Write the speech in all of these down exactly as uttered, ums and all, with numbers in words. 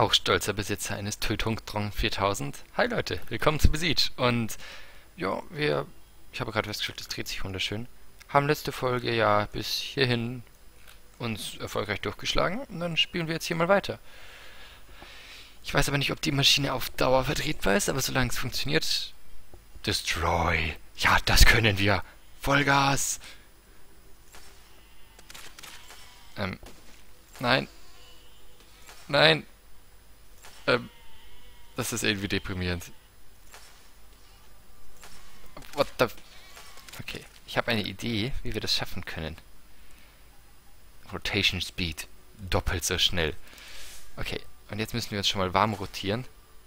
Auch stolzer Besitzer eines Tötungsdrang viertausend. Hi Leute, willkommen zu Besiege. Und ja, wir, ich habe gerade festgestellt, das dreht sich wunderschön. Haben letzte Folge ja bis hierhin uns erfolgreich durchgeschlagen und dann spielen wir jetzt hier mal weiter. Ich weiß aber nicht, ob die Maschine auf Dauer vertretbar ist, aber solange es funktioniert... Destroy! Ja, das können wir! Vollgas! Ähm, nein. Nein. Ähm, das ist irgendwie deprimierend. What the... Okay, ich habe eine Idee, wie wir das schaffen können. Rotation Speed. Doppelt so schnell. Okay, und jetzt müssen wir uns schon mal warm rotieren.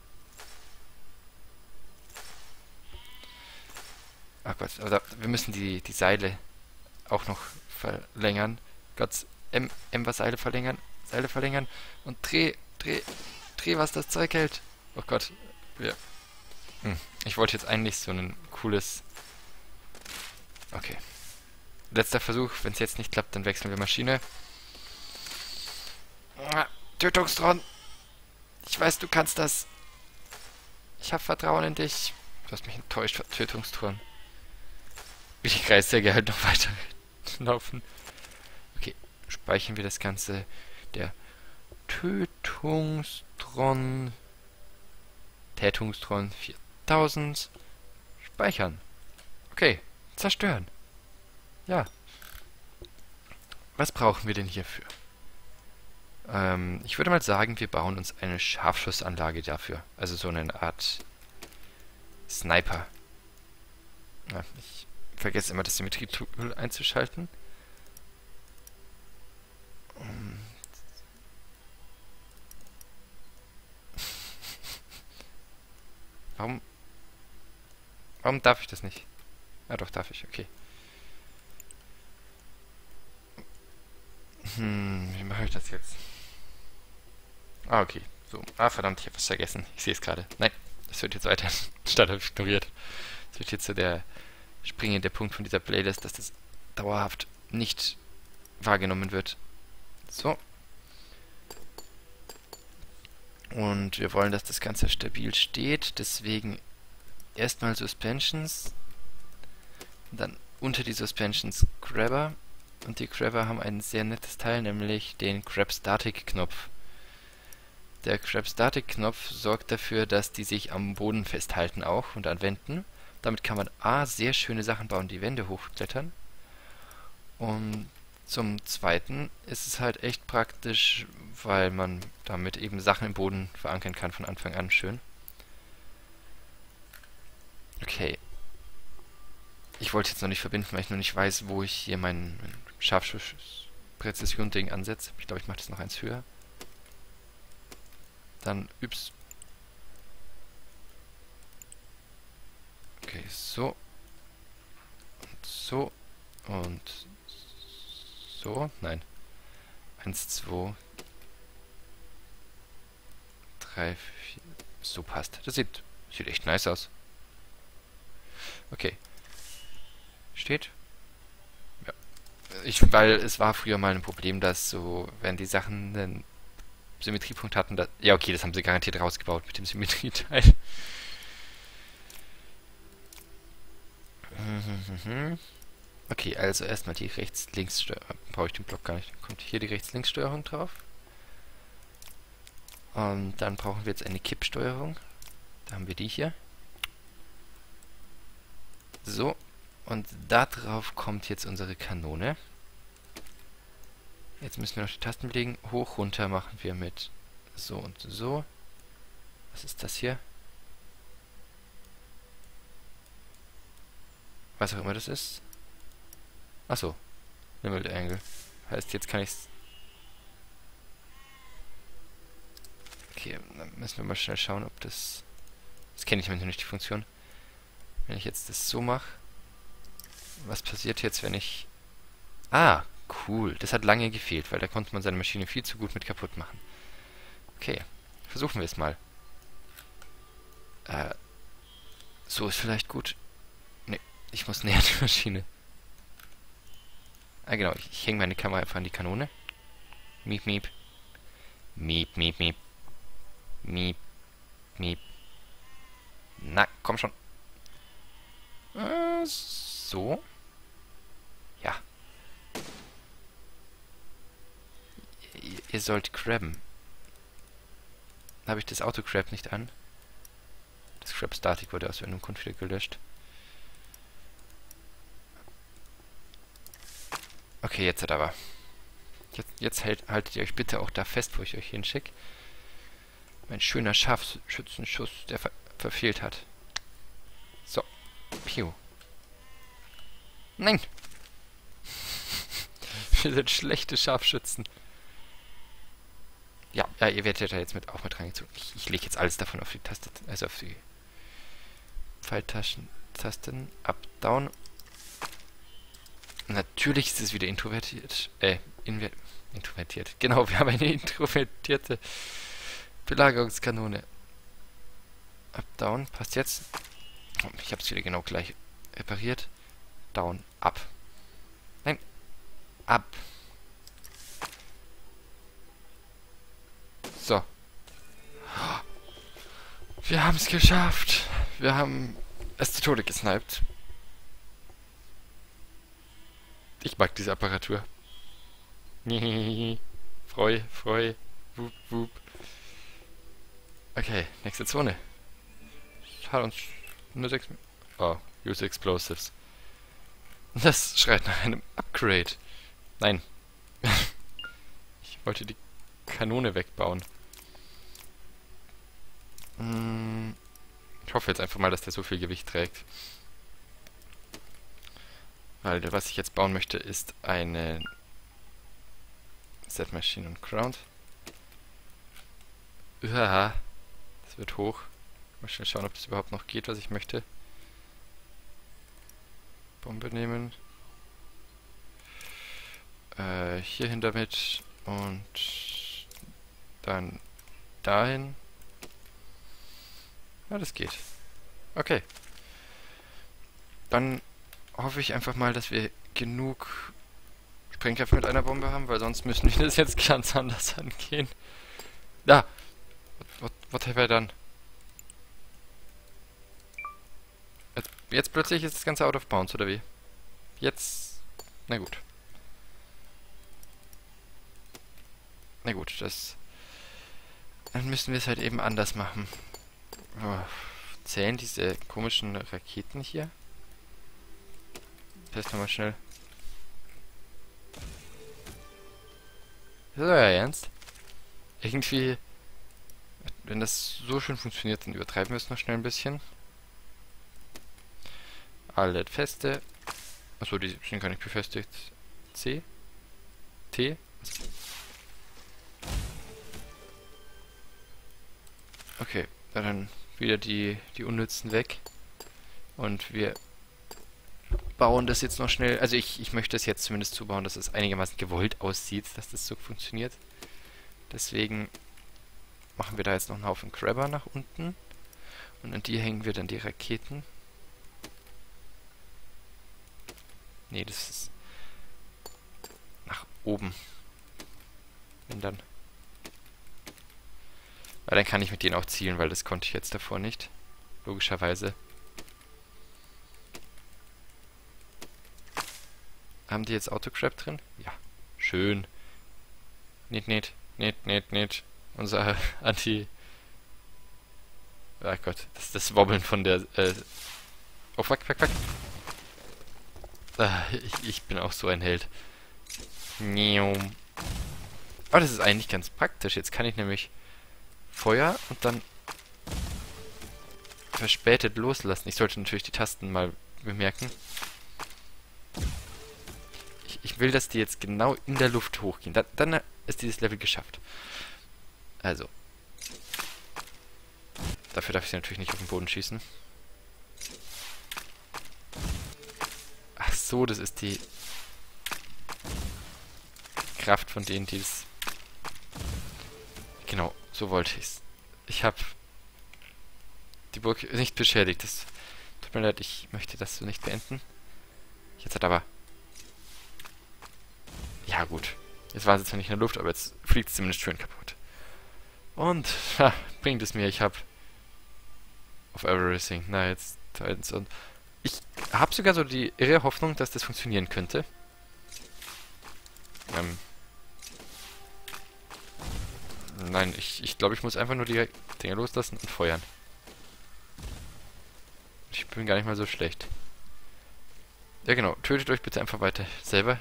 Ach Gott, oder wir müssen die, die Seile auch noch verlängern. Gott, M, M was Seile verlängern, Seile verlängern und dreh, dreh, dreh, was das Zeug hält. Oh Gott, wir... Hm, ich wollte jetzt eigentlich so ein cooles... Okay. Letzter Versuch, wenn es jetzt nicht klappt, dann wechseln wir Maschine. Tötungsdrang! Ich weiß, du kannst das. Ich habe Vertrauen in dich. Du hast mich enttäuscht, Tötungsdrang. Ich kreise sehr gerne noch weiter laufen. Okay, speichern wir das Ganze. Der Tötungsdrang. Tätungsdrang viertausend. Speichern. Okay, zerstören. Ja. Was brauchen wir denn hierfür? Ähm, ich würde mal sagen, wir bauen uns eine Scharfschussanlage dafür. Also so eine Art Sniper. Ja, ich vergesse immer das Symmetrie-Tool einzuschalten. Und warum? Warum darf ich das nicht? Ah, doch, darf ich, okay. Hm, wie mache ich das jetzt? Ah, okay. So. Ah, verdammt, ich habe was vergessen. Ich sehe es gerade. Nein, das wird jetzt weiter statt ignoriert. Das wird jetzt so der springende Punkt von dieser Playlist, dass das dauerhaft nicht wahrgenommen wird. So. Und wir wollen, dass das Ganze stabil steht. Deswegen erstmal Suspensions. Dann unter die Suspensions Grabber. Und die Grabber haben ein sehr nettes Teil, nämlich den Grab Static Knopf. Der Grab Static Knopf sorgt dafür, dass die sich am Boden festhalten auch und an Wänden. Damit kann man A, sehr schöne Sachen bauen, die Wände hochklettern. Und zum Zweiten ist es halt echt praktisch, weil man damit eben Sachen im Boden verankern kann von Anfang an schön. Okay. Ich wollte jetzt noch nicht verbinden, weil ich noch nicht weiß, wo ich hier mein, mein Scharfschuss-Präzision-Ding ansetze. Ich glaube, ich mache das noch eins höher. Dann, ups. Okay, so. Und so. Und so. Nein. Eins, zwei, drei, vier. So passt. Das sieht, sieht echt nice aus. Okay. Steht? Ja. Ich, weil es war früher mal ein Problem, dass so, wenn die Sachen einen Symmetriepunkt hatten, da, ja okay, das haben sie garantiert rausgebaut mit dem Symmetrieteil. Okay, also erstmal die Rechts-Links-Steuerung. Brauche ich den Block gar nicht. Dann kommt hier die Rechts-Links-Steuerung drauf. Und dann brauchen wir jetzt eine Kippsteuerung. Da haben wir die hier. So. Und da drauf kommt jetzt unsere Kanone. Jetzt müssen wir noch die Tasten belegen. Hoch, runter machen wir mit so und so. Was ist das hier? Was auch immer das ist. Achso. Limit Angle. Heißt, jetzt kann ich's... Okay, dann müssen wir mal schnell schauen, ob das... Das kenne ich noch nicht, die Funktion. Wenn ich jetzt das so mache... Was passiert jetzt, wenn ich... Ah, cool. Das hat lange gefehlt, weil da konnte man seine Maschine viel zu gut mit kaputt machen. Okay, versuchen wir es mal. Äh, so ist vielleicht gut. Ne, ich muss näher an die Maschine. Ah, genau. Ich, ich hänge meine Kamera einfach an die Kanone. Miep, miep. Miep, miep, miep. Miep. Miep. Na, komm schon. Äh, so. Ja. Ihr, ihr sollt crabben. Habe ich das Auto-Crab nicht an? Das Crab-Static wurde aus irgendeinem Grund wieder gelöscht. Okay, jetzt hat aber. Jetzt, jetzt halt, haltet ihr euch bitte auch da fest, wo ich euch hinschicke. Mein schöner Scharfschützenschuss, der ver verfehlt hat. So. Piu. Nein! Wir sind schlechte Scharfschützen. Ja, ja, ihr werdet ja jetzt mit, auch mit reingezogen. Ich, ich lege jetzt alles davon auf die Taste, also auf die Pfeiltasten-Tasten. Up, down. Natürlich ist es wieder introvertiert. Äh, inver introvertiert. Genau, wir haben eine introvertierte Belagerungskanone. Up, down. Passt jetzt. Oh, ich habe es wieder genau gleich repariert. Down, up. Nein. Up. So. Wir haben es geschafft. Wir haben es zu Tode gesniped. Ich mag diese Apparatur. Freu, freu. Wup, wup. Okay, nächste Zone. Hat uns nur sechs... Oh, use explosives. Das schreit nach einem Upgrade. Nein. Ich wollte die Kanone wegbauen. Hm, ich hoffe jetzt einfach mal, dass der so viel Gewicht trägt. Weil was ich jetzt bauen möchte, ist eine Set Machine und Ground. Uhaha. Das wird hoch. Mal schnell schauen, ob das überhaupt noch geht, was ich möchte. Bombe nehmen. Äh, hierhin damit. Und dann dahin. Ja, das geht. Okay. Dann hoffe ich einfach mal, dass wir genug Sprengkraft mit einer Bombe haben, weil sonst müssen wir das jetzt ganz anders angehen. Da! What, what have I done? Jetzt, jetzt plötzlich ist das Ganze out of bounds, oder wie? Jetzt... Na gut. Na gut, das... Dann müssen wir es halt eben anders machen. Oh, zählen diese komischen Raketen hier? Test nochmal schnell. Ist das euer Ernst? Irgendwie... Wenn das so schön funktioniert, dann übertreiben wir es noch schnell ein bisschen. Alle Feste. Achso, die sind gar nicht befestigt. C? T? Okay, dann wieder die, die Unnützen weg. Und wir bauen das jetzt noch schnell. Also ich, ich möchte es jetzt zumindest zubauen, dass es einigermaßen gewollt aussieht, dass das so funktioniert. Deswegen machen wir da jetzt noch einen Haufen Crabber nach unten. Und an die hängen wir dann die Raketen. Nee, das ist nach oben. Wenn dann. Weil dann kann ich mit denen auch zielen, weil das konnte ich jetzt davor nicht. Logischerweise. Haben die jetzt Autocrab drin? Ja. Schön. Nicht, nicht, nicht, nicht, nicht. Unser Anti... Ach Gott, das ist das Wobbeln von der... Äh oh, fuck, fuck, fuck. Ah, ich, ich bin auch so ein Held. Aber das ist eigentlich ganz praktisch. Jetzt kann ich nämlich Feuer und dann verspätet loslassen. Ich sollte natürlich die Tasten mal bemerken. Ich, ich will, dass die jetzt genau in der Luft hochgehen. Da, dann ist dieses Level geschafft. Also. Dafür darf ich sie natürlich nicht auf den Boden schießen. Ach so, das ist die Kraft von denen, die es... Genau, so wollte ich's. Ich habe die Burg nicht beschädigt. Das tut mir leid, ich möchte das so nicht beenden. Jetzt hat aber... Ja gut. Jetzt war sie zwar nicht in der Luft, aber jetzt fliegt es zumindest schön kaputt. Und ha, bringt es mir? Ich habe auf Everything, na jetzt Titans und ich habe sogar so die irre Hoffnung, dass das funktionieren könnte. Ähm, nein, ich, ich glaube, ich muss einfach nur die Dinger loslassen und feuern. Ich bin gar nicht mal so schlecht. Ja genau, tötet euch bitte einfach weiter selber.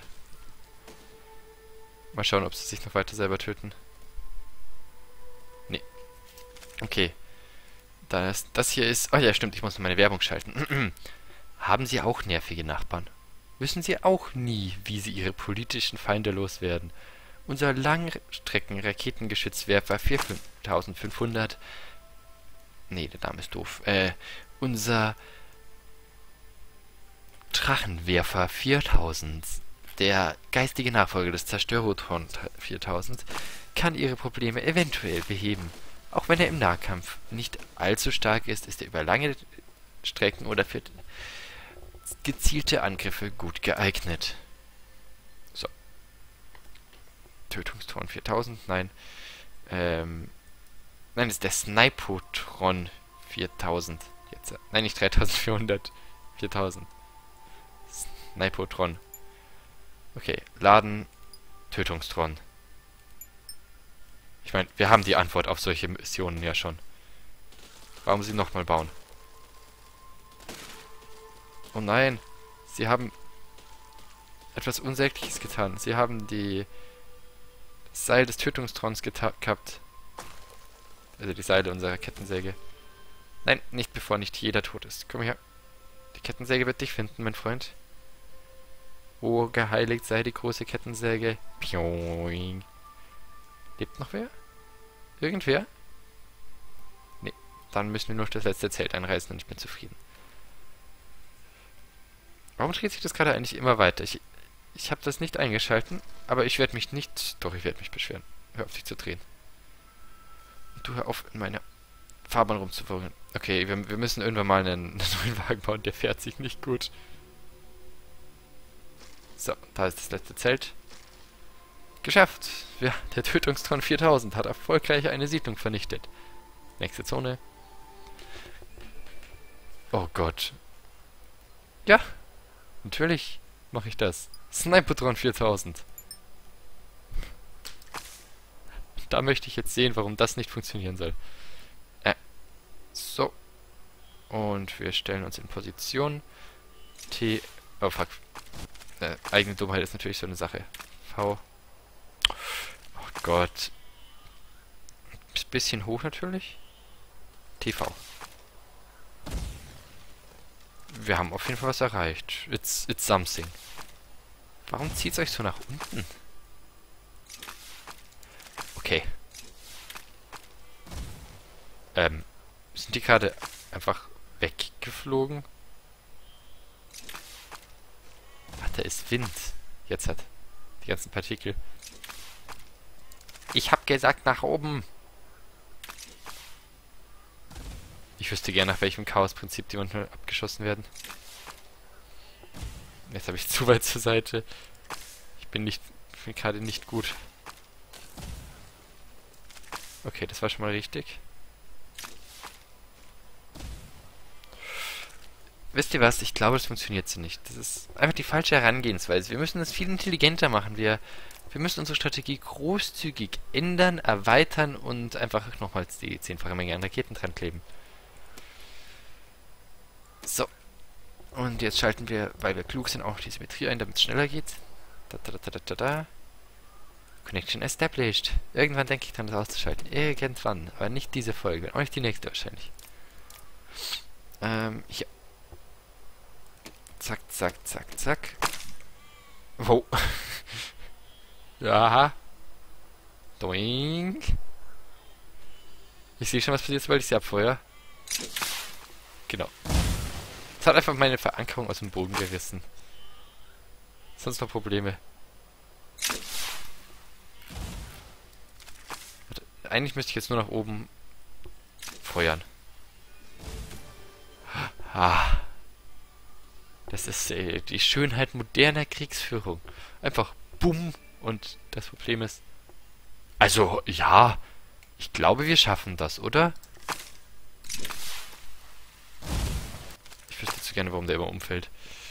Mal schauen, ob sie sich noch weiter selber töten. Nee. Okay. Das, das hier ist... Oh ja, stimmt, ich muss noch meine Werbung schalten. Haben Sie auch nervige Nachbarn? Wissen Sie auch nie, wie Sie Ihre politischen Feinde loswerden? Unser Langstrecken-Raketengeschützwerfer viertausendfünfhundert... Nee, der Name ist doof. Äh, unser Drachenwerfer viertausend, der geistige Nachfolger des Zerstörotron viertausend, kann Ihre Probleme eventuell beheben. Auch wenn er im Nahkampf nicht allzu stark ist, ist er über lange Strecken oder für gezielte Angriffe gut geeignet. So. Tötungstron viertausend, nein. Ähm, nein, das ist der Snipotron viertausend. Jetzt, nein, nicht dreitausendvierhundert. viertausend. Snipotron. Okay, laden. Tötungstron. Ich meine, wir haben die Antwort auf solche Missionen ja schon. Warum sie nochmal bauen? Oh nein, sie haben etwas Unsägliches getan. Sie haben die das Seil des Tötungstrons gehabt. Also die Seile unserer Kettensäge. Nein, nicht bevor nicht jeder tot ist. Komm her. Die Kettensäge wird dich finden, mein Freund. Oh, geheiligt sei die große Kettensäge. Pioing. Lebt noch wer? Irgendwer? Nee. Dann müssen wir nur das letzte Zelt einreißen und ich bin zufrieden. Warum dreht sich das gerade eigentlich immer weiter? Ich, ich habe das nicht eingeschalten, aber ich werde mich nicht... Doch, ich werde mich beschweren. Hör auf, dich zu drehen. Und du hör auf, in meiner Fahrbahn rumzuwirren. Okay, wir, wir müssen irgendwann mal einen, einen neuen Wagen bauen, der fährt sich nicht gut. So, da ist das letzte Zelt. Geschafft! Ja, der Tötungstron viertausend hat erfolgreich eine Siedlung vernichtet. Nächste Zone. Oh Gott. Ja, natürlich mache ich das. Snipotron viertausend. Da möchte ich jetzt sehen, warum das nicht funktionieren soll. Äh, so. Und wir stellen uns in Position. T... Oh, fuck. Äh, eigene Dummheit ist natürlich so eine Sache. V... Oh Gott. Bisschen hoch natürlich. T V. Wir haben auf jeden Fall was erreicht. It's, it's something. Warum zieht es euch so nach unten? Okay. Ähm, sind die gerade einfach weggeflogen? Ach, da ist Wind. Jetzt hat die ganzen Partikel. Ich hab gesagt, nach oben. Ich wüsste gerne, nach welchem Chaos-Prinzip die manchmal abgeschossen werden. Jetzt habe ich zu weit zur Seite. Ich bin nicht, bin gerade nicht gut. Okay, das war schon mal richtig. Wisst ihr was? Ich glaube, das funktioniert so nicht. Das ist einfach die falsche Herangehensweise. Wir müssen das viel intelligenter machen. Wir, wir müssen unsere Strategie großzügig ändern, erweitern und einfach nochmals die zehnfache Menge an Raketen dran kleben. So. Und jetzt schalten wir, weil wir klug sind, auch die Symmetrie ein, damit es schneller geht. Da, da, da, da, da, da. Connection established. Irgendwann denke ich dran, das auszuschalten. Irgendwann. Aber nicht diese Folge. Auch nicht die nächste wahrscheinlich. Ähm, hier. Zack, zack, zack, zack. Wow. Ja. Doink. Ich sehe schon, was passiert, sobald ich sie abfeuere. Genau. Es hat einfach meine Verankerung aus dem Boden gerissen. Sonst noch Probleme. Eigentlich müsste ich jetzt nur nach oben feuern. Ah. Das ist äh, die Schönheit moderner Kriegsführung. Einfach bumm. Und das Problem ist... Also, ja. Ich glaube, wir schaffen das, oder? Ich wüsste zu gerne, warum der immer umfällt.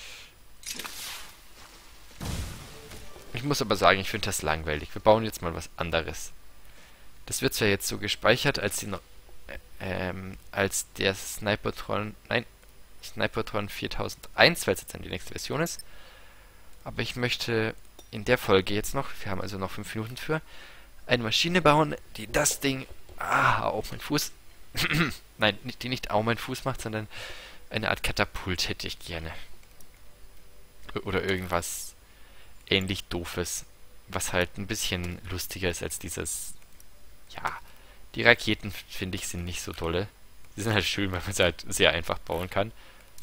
Ich muss aber sagen, ich finde das langweilig. Wir bauen jetzt mal was anderes. Das wird zwar jetzt so gespeichert, als die no äh, ähm, als der Snipertron, nein, Snipertron viertausendeins, weil es jetzt dann die nächste Version ist. Aber ich möchte in der Folge jetzt noch, wir haben also noch fünf Minuten für, eine Maschine bauen, die das Ding, ah, auf mein Fuß, nein, die nicht auf mein Fuß macht, sondern eine Art Katapult hätte ich gerne. Oder irgendwas ähnlich Doofes, was halt ein bisschen lustiger ist als dieses, ja, die Raketen, finde ich, sind nicht so tolle. Sie sind halt schön, weil man sie halt sehr einfach bauen kann.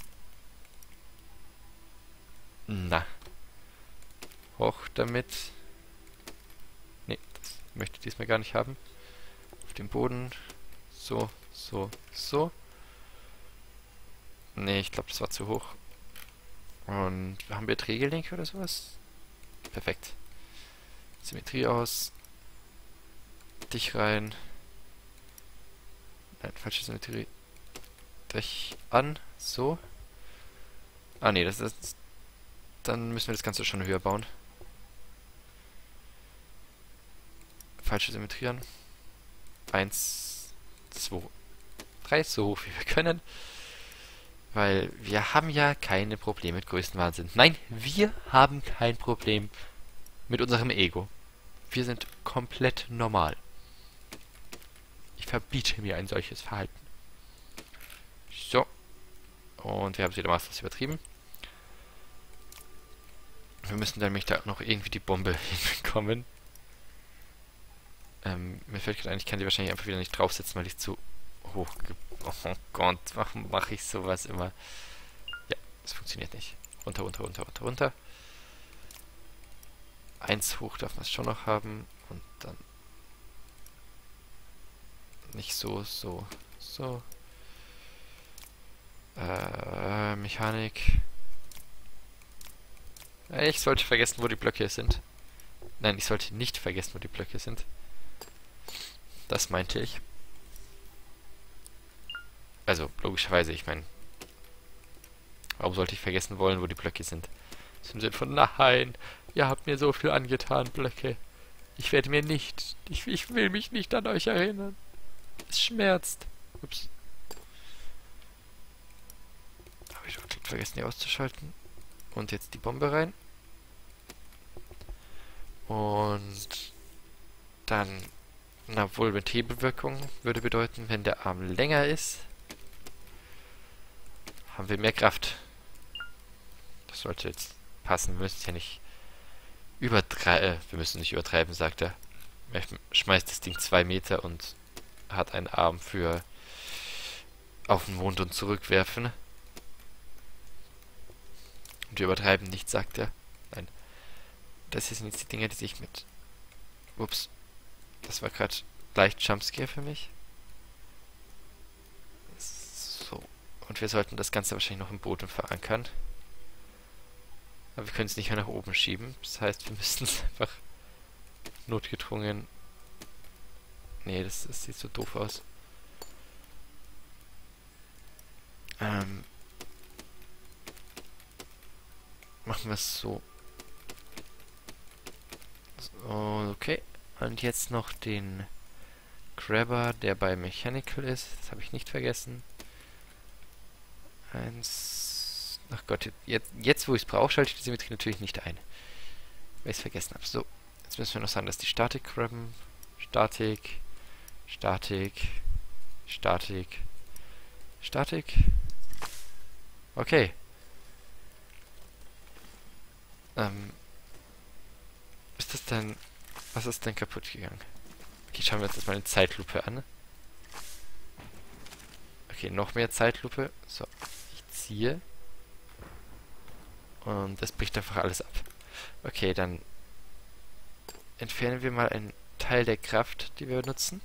Na. Hoch damit. Ne, das möchte ich diesmal gar nicht haben. Auf dem Boden. So, so, so. Ne, ich glaube, das war zu hoch. Und haben wir Drehgelenke oder sowas? Perfekt. Symmetrie aus. Dich rein. Nein, falsche Symmetrie. Dich an. So. Ah, ne, das ist... Dann müssen wir das Ganze schon höher bauen. Falsche Symmetrie an. Eins, zwei, drei, so hoch wie wir können. Weil wir haben ja keine Probleme mit Größenwahnsinn. Nein, wir haben kein Problem mit unserem Ego. Wir sind komplett normal. Ich verbiete mir ein solches Verhalten. So. Und wir haben es wieder maßlos übertrieben. Wir müssen nämlich da noch irgendwie die Bombe hinbekommen. Ähm, mir fällt gerade ein, ich kann die wahrscheinlich einfach wieder nicht draufsetzen, weil ich zu hoch... Oh Gott, warum mache ich sowas immer? Ja, das funktioniert nicht. Runter, runter, runter, runter, runter. Eins hoch darf man es schon noch haben. Und dann... Nicht so, so, so. Äh, Mechanik. Ich sollte vergessen, wo die Blöcke sind. Nein, ich sollte nicht vergessen, wo die Blöcke sind. Das meinte ich. Also, logischerweise, ich meine... Warum sollte ich vergessen wollen, wo die Blöcke sind? Im Sinne von, nein, ihr habt mir so viel angetan, Blöcke. Ich werde mir nicht... Ich, ich will mich nicht an euch erinnern. Es schmerzt. Ups. Habe ich doch vergessen, die auszuschalten. Und jetzt die Bombe rein. Und dann, na wohl mit Hebelwirkung würde bedeuten, wenn der Arm länger ist, haben wir mehr Kraft. Das sollte jetzt passen. Wir müssen es ja nicht übertreiben. Äh, wir müssen nicht übertreiben, sagt er. Er schmeißt das Ding zwei Meter und hat einen Arm für auf den Mond und zurückwerfen. Und wir übertreiben nicht, sagt er. Nein. Das hier sind jetzt die Dinger, die sich mit... Ups. Das war gerade leicht Jumpscare für mich. So. Und wir sollten das Ganze wahrscheinlich noch im Boden verankern. Aber wir können es nicht mehr nach oben schieben. Das heißt, wir müssen es einfach notgedrungen... Nee, das, das sieht so doof aus. Ähm... Machen wir es so. So, okay. Und jetzt noch den Grabber, der bei Mechanical ist. Das habe ich nicht vergessen. Eins. Ach Gott, jetzt, jetzt wo ich es brauche, schalte ich die Symmetrie natürlich nicht ein. Weil ich es vergessen habe. So, jetzt müssen wir noch sagen, dass die Statik grabben. Statik. Statik. Statik. Statik. Okay. Ähm, ist das denn... Was ist denn kaputt gegangen? Okay, schauen wir uns jetzt mal eine Zeitlupe an. Okay, noch mehr Zeitlupe. So, ich ziehe. Und das bricht einfach alles ab. Okay, dann entfernen wir mal einen Teil der Kraft, die wir benutzen.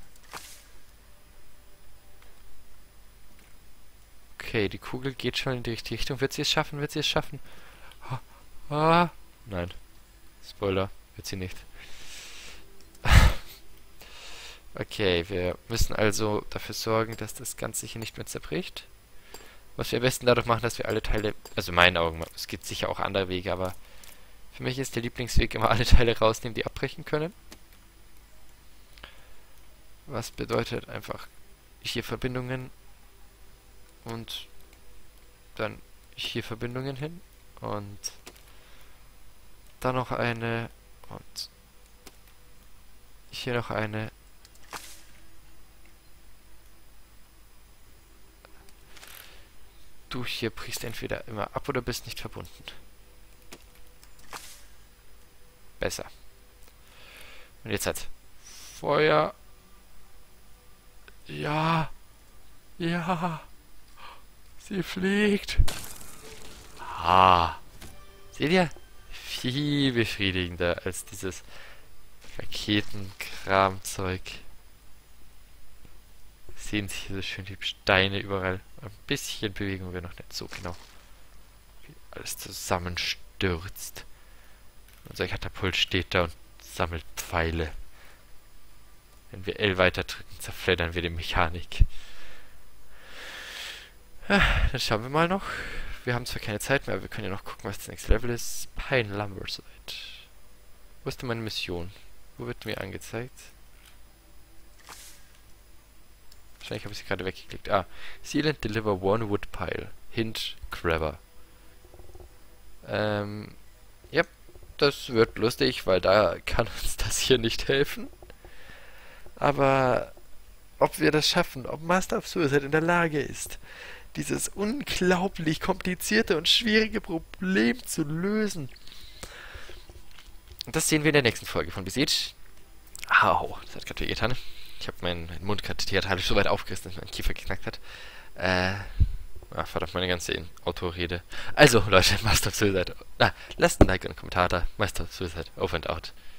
Okay, die Kugel geht schon in die richtige Richtung. Wird sie es schaffen? Wird sie es schaffen? Ah, nein. Spoiler, wird sie nicht. Okay, wir müssen also dafür sorgen, dass das Ganze hier nicht mehr zerbricht. Was wir am besten dadurch machen, dass wir alle Teile, also in meinen Augen, es gibt sicher auch andere Wege, aber für mich ist der Lieblingsweg immer alle Teile rausnehmen, die abbrechen können. Was bedeutet einfach hier Verbindungen und dann hier Verbindungen hin und dann noch eine und hier noch eine. Du hier brichst entweder immer ab oder bist nicht verbunden. Besser. Und jetzt hat Feuer. Ja. Ja. Sie fliegt. Ah. Seht ihr? Viel befriedigender als dieses Raketenkramzeug. Sehen Sie hier so schön die Steine überall. Ein bisschen Bewegung wäre noch nicht so genau. Wie alles zusammenstürzt. Unser Katapult steht da und sammelt Pfeile. Wenn wir L weiter drücken, zerfleddern wir die Mechanik. Ja, dann schauen wir mal noch. Wir haben zwar keine Zeit mehr, aber wir können ja noch gucken, was das nächste Level ist. Pine Lumber Site. Wo ist denn meine Mission? Wo wird mir angezeigt? Wahrscheinlich habe ich sie gerade weggeklickt. Ah, Seal and deliver one wood pile. Hint Grabber. Ähm, ja, das wird lustig, weil da kann uns das hier nicht helfen. Aber ob wir das schaffen, ob Master of Suicide in der Lage ist, dieses unglaublich komplizierte und schwierige Problem zu lösen, das sehen wir in der nächsten Folge von Besiege. Au, das hat gerade wehgetan. Ich habe meinen, meinen Mund gerade theatralisch so weit aufgerissen, dass mein Kiefer geknackt hat. Äh, ach, verdammt, meine ganze Autorede. Also, Leute, Master of Suicide. Na, lasst ein Like und einen Kommentar da. Master of Suicide, over and out.